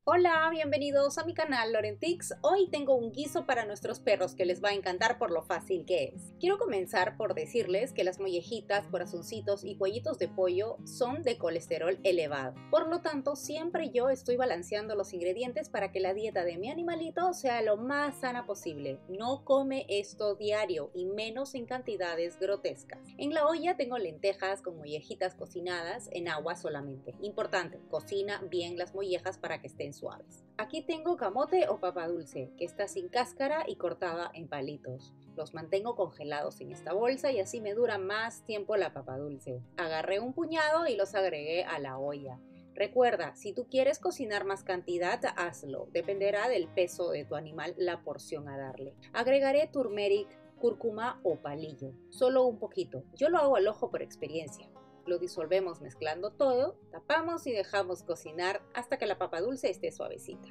Hola, bienvenidos a mi canal Lorentix. Hoy tengo un guiso para nuestros perros que les va a encantar por lo fácil que es. Quiero comenzar por decirles que las mollejitas, corazoncitos y cuellitos de pollo son de colesterol elevado. Por lo tanto, siempre yo estoy balanceando los ingredientes para que la dieta de mi animalito sea lo más sana posible. No come esto diario y menos en cantidades grotescas. En la olla tengo lentejas con mollejitas cocinadas en agua solamente. Importante, cocina bien las mollejas para que estén suaves. Aquí tengo camote o papa dulce, que está sin cáscara y cortada en palitos. Los mantengo congelados en esta bolsa y así me dura más tiempo la papa dulce. Agarré un puñado y los agregué a la olla. Recuerda, si tú quieres cocinar más cantidad, hazlo. Dependerá del peso de tu animal la porción a darle. Agregaré turmeric, cúrcuma o palillo, solo un poquito. Yo lo hago al ojo por experiencia. Lo disolvemos mezclando todo, tapamos y dejamos cocinar hasta que la papa dulce esté suavecita.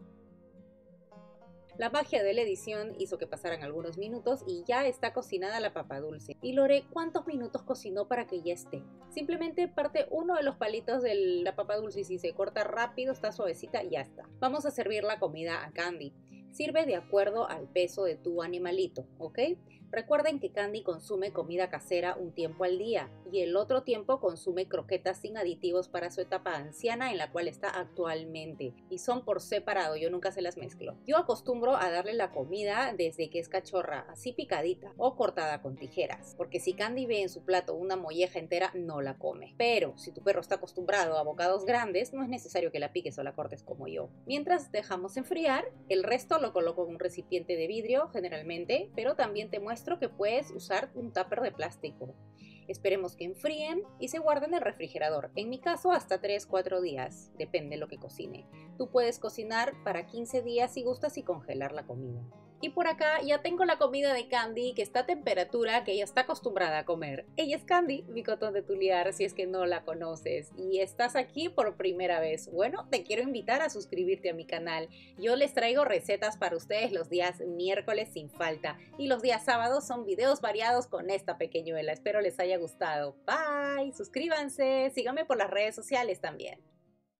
La magia de la edición hizo que pasaran algunos minutos y ya está cocinada la papa dulce. Y Lore, ¿cuántos minutos cocinó para que ya esté? Simplemente parte uno de los palitos de la papa dulce y si se corta rápido, está suavecita y ya está. Vamos a servir la comida a Candy. Sirve de acuerdo al peso de tu animalito, ¿ok? Recuerden que Candy consume comida casera un tiempo al día y el otro tiempo consume croquetas sin aditivos para su etapa anciana en la cual está actualmente y son por separado, yo nunca se las mezclo. Yo acostumbro a darle la comida desde que es cachorra, así picadita o cortada con tijeras, porque si Candy ve en su plato una molleja entera no la come. Pero si tu perro está acostumbrado a bocados grandes, no es necesario que la piques o la cortes como yo. Mientras dejamos enfriar, el resto lo coloco en un recipiente de vidrio generalmente, pero también te muestro que puedes usar un tupper de plástico. Esperemos que enfríen y se guarden en el refrigerador. En mi caso hasta 3-4 días, depende de lo que cocine. Tú puedes cocinar para 15 días si gustas y congelar la comida. Y por acá ya tengo la comida de Candy que está a temperatura que ella está acostumbrada a comer. Ella es Candy, mi cotón de Tuliar, si es que no la conoces y estás aquí por primera vez. Bueno, te quiero invitar a suscribirte a mi canal. Yo les traigo recetas para ustedes los días miércoles sin falta y los días sábados son videos variados con esta pequeñuela. Espero les haya gustado. Bye, suscríbanse, síganme por las redes sociales también.